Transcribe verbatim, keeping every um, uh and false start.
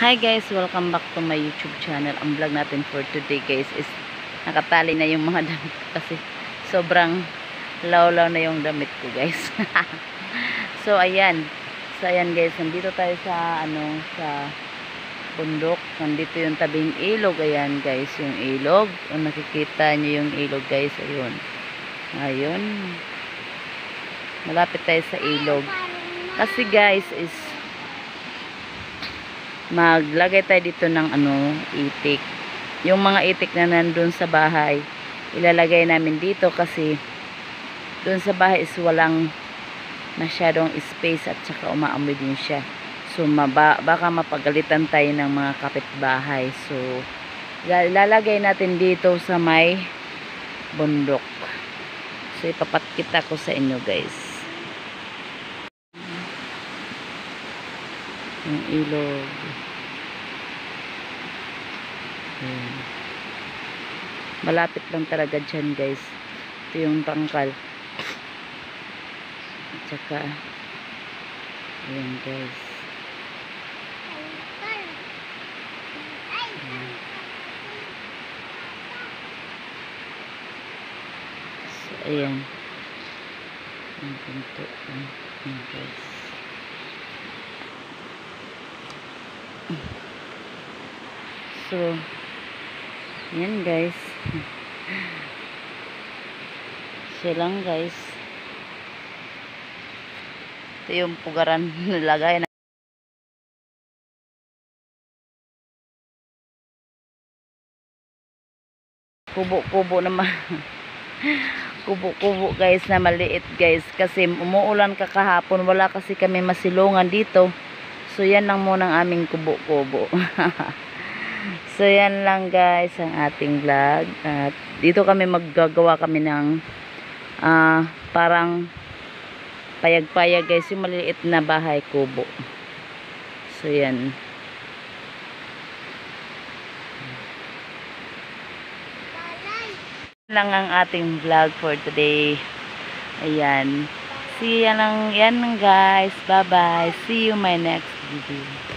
Hi guys, welcome back to my YouTube channel. Ang vlog natin for today guys is nakatali na yung mga damit kasi sobrang law-law na yung damit ko guys. So ayan. So ayan guys, nandito tayo sa ano sa bundok. Nandito yung tabing ilog. Ayan guys, yung ilog. Kung nakikita nyo yung ilog guys, ayun. Ayun. Malapit tayo sa ilog. Kasi guys is maglagay tayo dito ng ano, itik. Yung mga itik na nandun sa bahay, ilalagay namin dito kasi dun sa bahay is walang masyadong space at saka umaamoy din siya. So maba, baka mapagalitan tayo ng mga kapitbahay. So ilalagay natin dito sa may bundok. So ipapatkita ko sa inyo guys. Yung ilog. Ayan. Malapit lang talaga dyan guys. Ito yung tangkal. At saka ayan guys. Ayan. So ayan. Ang pinto. Ayan guys. So yan guys. Siya lang guys. Ito yung pugaran nilagay na kubo-kubo naman. Kubo-kubo guys na maliit guys. Kasi umuulan kakahapon. Wala kasi kami masilungan dito. So yan lang muna ang aming kubo-kubo. So yan lang guys ang ating vlog. At dito kami maggagawa kami ng uh, parang payag-payag guys, yung maliit na bahay kubo. So yan. Yan lang ang ating vlog for today. Ayan. See yan lang, yan lang guys. Bye bye. See you my next video.